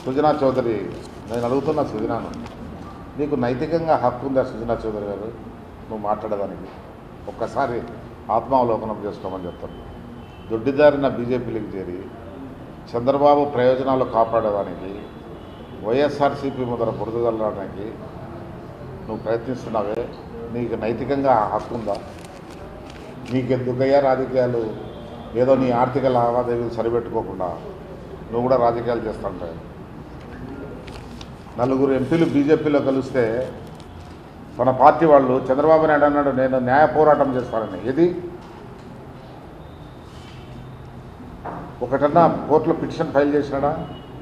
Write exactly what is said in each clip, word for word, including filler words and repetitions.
సుజనా చౌదరి, నేను అడుగుతున్నా సుజనాను, నీకు నైతికంగా హక్కు ఉందా సుజనా చౌదరి గారు నువ్వు మాట్లాడడానికి? ఒక్కసారి ఆత్మావలోకనం చేసుకోమని చెప్తాను. దొడ్డిదారిన బీజేపీలకు చేరి చంద్రబాబు ప్రయోజనాలు కాపాడడానికి, వైఎస్ఆర్సీపీ ముద్ర బురదగలడానికి నువ్వు ప్రయత్నిస్తున్నావే, నీకు నైతికంగా హక్కు ఉందా? నీకెందుకయ్యా రాజకీయాలు? ఏదో నీ ఆర్థిక లావాదేవీలు సరిపెట్టుకోకుండా నువ్వు కూడా రాజకీయాలు చేస్తుంటావు. నలుగురు ఎంపీలు బీజేపీలో కలిస్తే మన పార్టీ వాళ్ళు చంద్రబాబు నాయుడు అన్నాడు నేను న్యాయ పోరాటం చేస్తానని. ఏది ఒకటన్నా కోర్టులో పిటిషన్ ఫైల్ చేసినాడా?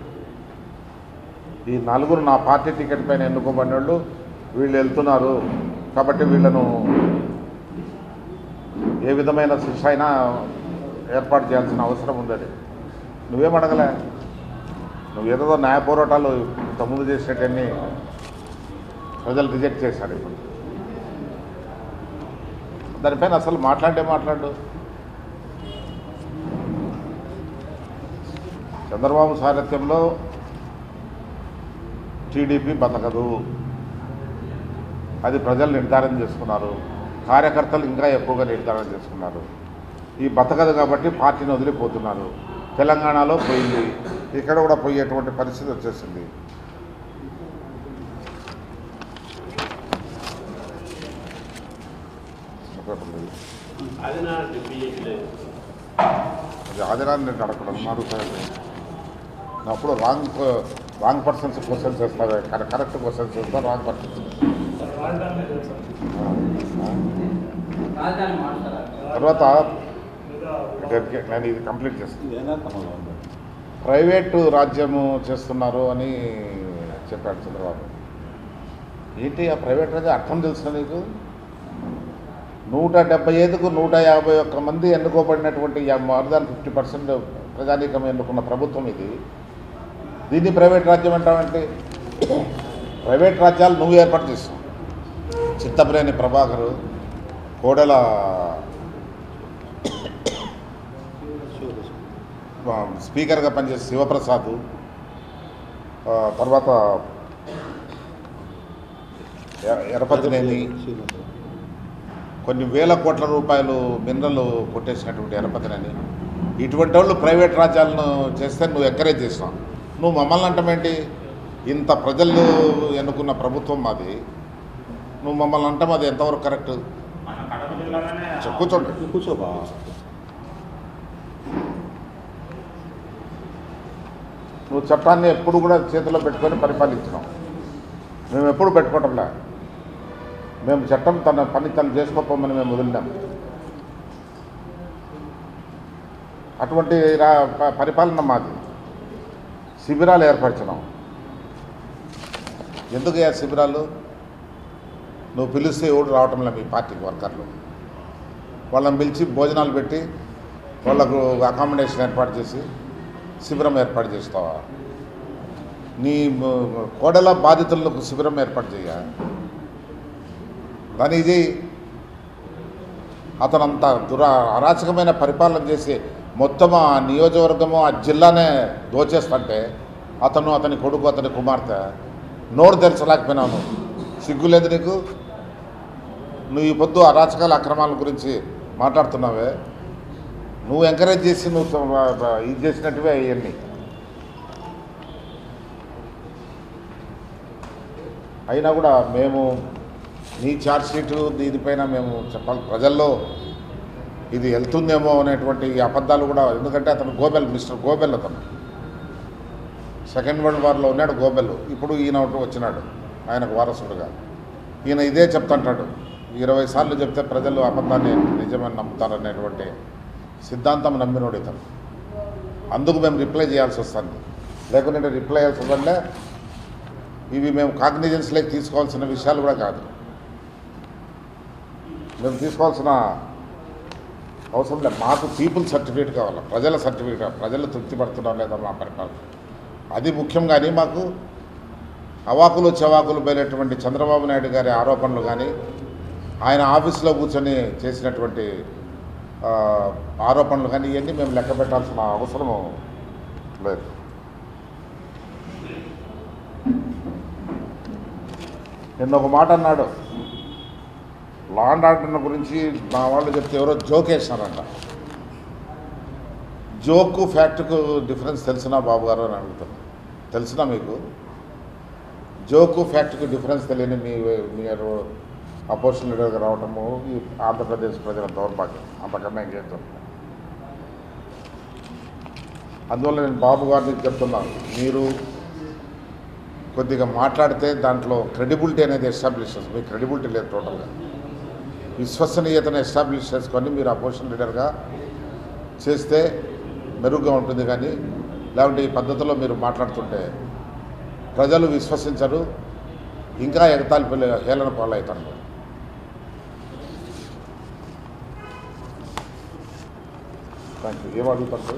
ఈ నలుగురు నా పార్టీ టికెట్ పైన ఎన్నుకోబడిన వాళ్ళు వీళ్ళు వెళ్తున్నారు కాబట్టి వీళ్ళను ఏ విధమైన శిక్ష అయినా ఏర్పాటు చేయాల్సిన అవసరం ఉందని నువ్వేం అడగలే. నువ్వు ఏదో న్యాయ పోరాటాలు ఇంతకుముందు చేసేటన్ని ప్రజలు రిజెక్ట్ చేశారు. ఇప్పుడు దానిపైన అసలు మాట్లాడే మాట్లాడు. చంద్రబాబు సారథ్యంలో టీడీపీ బతకదు, అది ప్రజలు నిర్ధారణ చేసుకున్నారు. కార్యకర్తలు ఇంకా ఎక్కువగా నిర్ధారణ చేసుకున్నారు. ఈ బతకదు కాబట్టి పార్టీని వదిలిపోతున్నారు. తెలంగాణలో పోయింది, ఇక్కడ కూడా పోయేటువంటి పరిస్థితి వచ్చేసింది. అది ఆదినాన్ని నేను అడగడం అడుగుతాను. అప్పుడు రాంగ్ రాంగ్ పర్సన్స్ క్వశ్చన్స్ వేస్తావే, కరెక్ట్ క్వశ్చన్స్ వేస్తా, రాంగ్ పర్సన్స్. తర్వాత నేను ఇది కంప్లీట్ చేస్తాను. ప్రైవేటు రాజ్యము చేస్తున్నారు అని చెప్పాడు చంద్రబాబు. ఏంటి ఆ ప్రైవేట్ రాజ్యం అర్థం తెలుసు నీకు? నూట డెబ్బై ఐదుకు నూట యాభై ఒక్క మంది ఎన్నుకోబడినటువంటి మోర్ దాన్ ఫిఫ్టీ పర్సెంట్ ప్రజానీకం ఎన్నుకున్న ప్రభుత్వం ఇది. దీన్ని ప్రైవేట్ రాజ్యం అంటావంటే ప్రైవేట్ రాజ్యాలు నువ్వు ఏర్పాటు చేస్తావు. చిత్తప్రేని ప్రభాకరు, కోడెల స్పీకర్గా పనిచేసే శివప్రసాద్, తర్వాత ఎరపతినేని, కొన్ని వేల కోట్ల రూపాయలు మినరల్ కొట్టేసినటువంటి ఎరపతినేని, ఇటువంటి వాళ్ళు ప్రైవేట్ రాజ్యాలను చేస్తే నువ్వు ఎంకరేజ్ చేస్తావు. నువ్వు మమ్మల్ని అంటామేంటి? ఇంత ప్రజలు ఎన్నుకున్న ప్రభుత్వం మాది, నువ్వు మమ్మల్ని అంటాం, అది ఎంతవరకు కరెక్ట్? కూర్చోండి కూర్చోబా. నువ్వు చట్టాన్ని ఎప్పుడు కూడా చేతిలో పెట్టుకొని పరిపాలించినావు, మేము ఎప్పుడు పెట్టుకోవటంలే. మేము చట్టం తన పని తను చేసుకోపోమని మేము వదిలినాం. అటువంటి పరిపాలన మాది. శిబిరాలు ఏర్పరిచినాం. ఎందుకు ఆ శిబిరాలు? నువ్వు పిలిస్తే ఎవడు రావటంలే మీ పార్టీకి వర్కర్లు. వాళ్ళని పిలిచి భోజనాలు పెట్టి వాళ్ళకు అకామిడేషన్ ఏర్పాటు చేసి శిబిరం ఏర్పాటు చేస్తావా? నీ కోడల బాధితులకు శిబిరం ఏర్పాటు చేయ దాని ఇది. అతను అంత దురా అరాచకమైన పరిపాలన చేసి మొత్తం ఆ నియోజకవర్గము ఆ జిల్లానే దోచేస్తుంటే అతను, అతని కొడుకు, అతని కుమార్తె నోరు తెరచలేకపోయినావు. సిగ్గులేదు నీకు? నువ్వు ఈ పొద్దు అరాచకాల అక్రమాల గురించి మాట్లాడుతున్నావే, నువ్వు ఎంకరేజ్ చేసి నువ్వు ఇది చేసినట్టువే అవన్నీ. అయినా కూడా మేము నీ ఛార్జ్షీటు దీనిపైన మేము చెప్పాలి. ప్రజల్లో ఇది వెళ్తుందేమో అనేటువంటి అబద్ధాలు కూడా. ఎందుకంటే అతను గోబెల్, మిస్టర్ గోబెల్, అతను సెకండ్ వరల్డ్ వార్లో ఉన్నాడు గోబెల్. ఇప్పుడు ఈయన వచ్చినాడు ఆయనకు వారసుడుగా. ఈయన ఇదే చెప్తుంటాడు, ఇరవై సార్లు చెప్తే ప్రజలు అబద్ధాన్ని నిజమని నమ్ముతారనేటువంటి సిద్ధాంతం నమ్మినోడు ఇతను. అందుకు మేము రిప్లై చేయాల్సి వస్తుంది. లేకుంటే రిప్లై చేయాల్సి వస్తుందంటే ఇవి మేము కాగ్నిజెన్స్లోకి తీసుకోవాల్సిన విషయాలు కూడా కాదు. మేము తీసుకోవాల్సిన అవసరం లేదు. మాకు పీపుల్ సర్టిఫికేట్ కావాలి, ప్రజల సర్టిఫికేట్. ప్రజలు తృప్తి పడుతున్నాం లేదా మా పరిపాలన, అది ముఖ్యం. కానీ మాకు అవాకులు చవాకులు బయలేటువంటి చంద్రబాబు నాయుడు గారి ఆరోపణలు కానీ, ఆయన ఆఫీసులో కూర్చొని చేసినటువంటి ఆరోపణలు కానీ ఇవన్నీ మేము లెక్క పెట్టాల్సిన అవసరం లేదు. నిన్న ఒక మాట అన్నాడు, లా అండ్ ఆర్డర్ గురించి మా వాళ్ళు చెప్తే ఎవరో జోక్ వేసినారంట. జోకు ఫ్యాక్ట్కు డిఫరెన్స్ తెలిసినా బాబు గారు అని అడుగుతాను. తెలిసినా మీకు జోకు ఫ్యాక్ట్కు డిఫరెన్స్ తెలియని మీ మీరు అపోజిషన్ లీడర్గా రావటము ఈ ఆంధ్రప్రదేశ్ ప్రజల దౌర్భాగ్యం, అంతకన్నా ఇంకేం చెప్తాను. అందువల్ల నేను బాబు గారికి చెప్తున్నాను, మీరు కొద్దిగా మాట్లాడితే దాంట్లో క్రెడిబిలిటీ అనేది ఎస్టాబ్లిష్ చేస్తుంది. మీకు క్రెడిబిలిటీ లేదు టోటల్గా. విశ్వసనీయతను ఎస్టాబ్లిష్ చేసుకొని మీరు అపోజిషన్ లీడర్గా చేస్తే మెరుగ్గా ఉంటుంది. కానీ లేకుంటే ఈ పద్ధతిలో మీరు మాట్లాడుతుంటే ప్రజలు విశ్వసించరు, ఇంకా ఎగతాళి పిల్ల హేళన పాలవుతారు. Thank you. ఏం అడుగుతారు?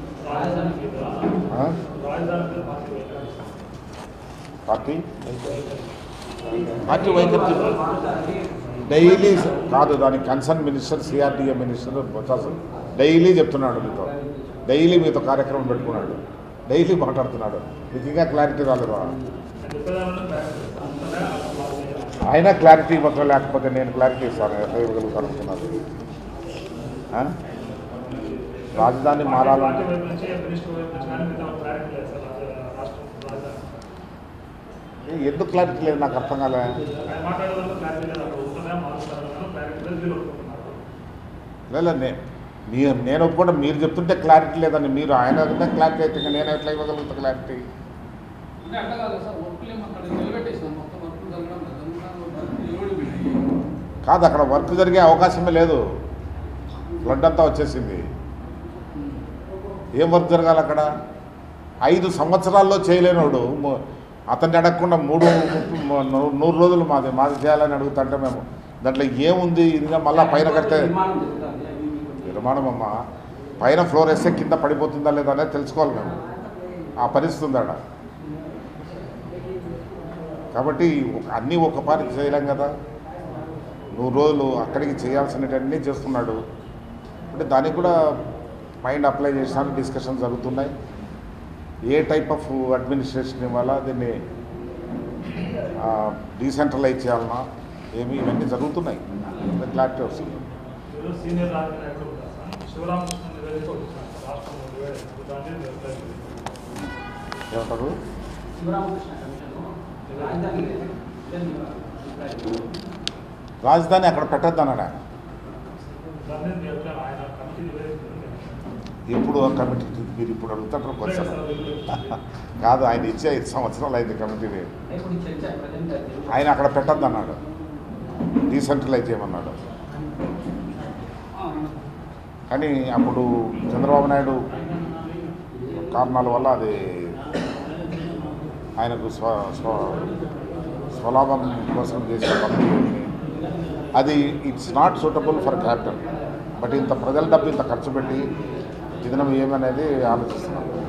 పార్టీ పార్టీ వైఖరి డైలీ కాదు, దానికి concern minister CRDA minister daily చెప్తున్నాడు మీతో, డైలీ మీతో కార్యక్రమం పెట్టుకున్నాడు, డైలీ మాట్లాడుతున్నాడు. మీకు ఇంకా క్లారిటీ రాలేదు. ఆయన క్లారిటీ మాత్రం లేకపోతే నేను క్లారిటీ ఇస్తాను, ఎట్లా ఇవ్వగలుగుతాను అనుకున్నారు. రాజధాని మారాలంటే ఎందుకు క్లారిటీ లేదు నాకు అర్థం కాలే. లేదా మీరు నేను ఒప్పుకోవడం, మీరు చెప్తుంటే క్లారిటీ లేదని, మీరు ఆయన క్లారిటీ అయితే నేను ఎట్లా ఇవ్వగలుగుతా క్లారిటీ? కాదు, అక్కడ వర్క్ జరిగే అవకాశమే లేదు, ఫ్లడ్ అంతా వచ్చేసింది. ఏం వర్క్ జరగాలి అక్కడ? ఐదు సంవత్సరాల్లో చేయలేనోడు అతన్ని అడగకుండా మూడు నూరు రోజులు మాది మాది చేయాలని అడుగుతుంటే మేము దాంట్లో ఏముంది? ఇంకా మళ్ళీ పైన కడితే నిర్మాణం అమ్మ, పైన ఫ్లోర్ వేస్తే కింద పడిపోతుందా లేదా అనేది తెలుసుకోవాలి మేము. ఆ పరిస్థితి ఉంది అక్కడ. కాబట్టి అన్నీ ఒక పారి చేయలేం కదా. నూరు రోజులు అక్కడికి చేయాల్సినవన్నీ చేస్తున్నాడు అంటే దానికి కూడా మైండ్ అప్లై చేసినారు, డిస్కషన్ జరుగుతున్నాయి. ఏ టైప్ ఆఫ్ అడ్మినిస్ట్రేషన్ ఇవ్వాలా, దీన్ని డీసెంట్రలైజ్ చేయాలన్నా, ఏమి ఇవన్నీ జరుగుతున్నాయి. క్లారిటీ వస్తుంది. ఏమంటారు? రాజధాని అక్కడ పెట్టద్దన్నాడా? ఎప్పుడు కమిటీ మీరు ఇప్పుడు అడుగుతారు కొంచెం కాదు. ఆయన ఇచ్చే ఐదు సంవత్సరాలు అయింది కమిటీని. ఆయన అక్కడ పెట్టద్దన్నాడు, డీసెంట్రలైజ్ చేయమన్నాడు. కానీ అప్పుడు చంద్రబాబు నాయుడు కారణాల వల్ల అది ఆయనకు స్వ స్వ స్వలాభం కోసం చేసే పనులు అది it's not suitable for capital. But ఇంత ప్రజల డబ్బు ఇంత ఖర్చు పెట్టి దినం ఏమనేది ఆలోచిస్తున్నాం.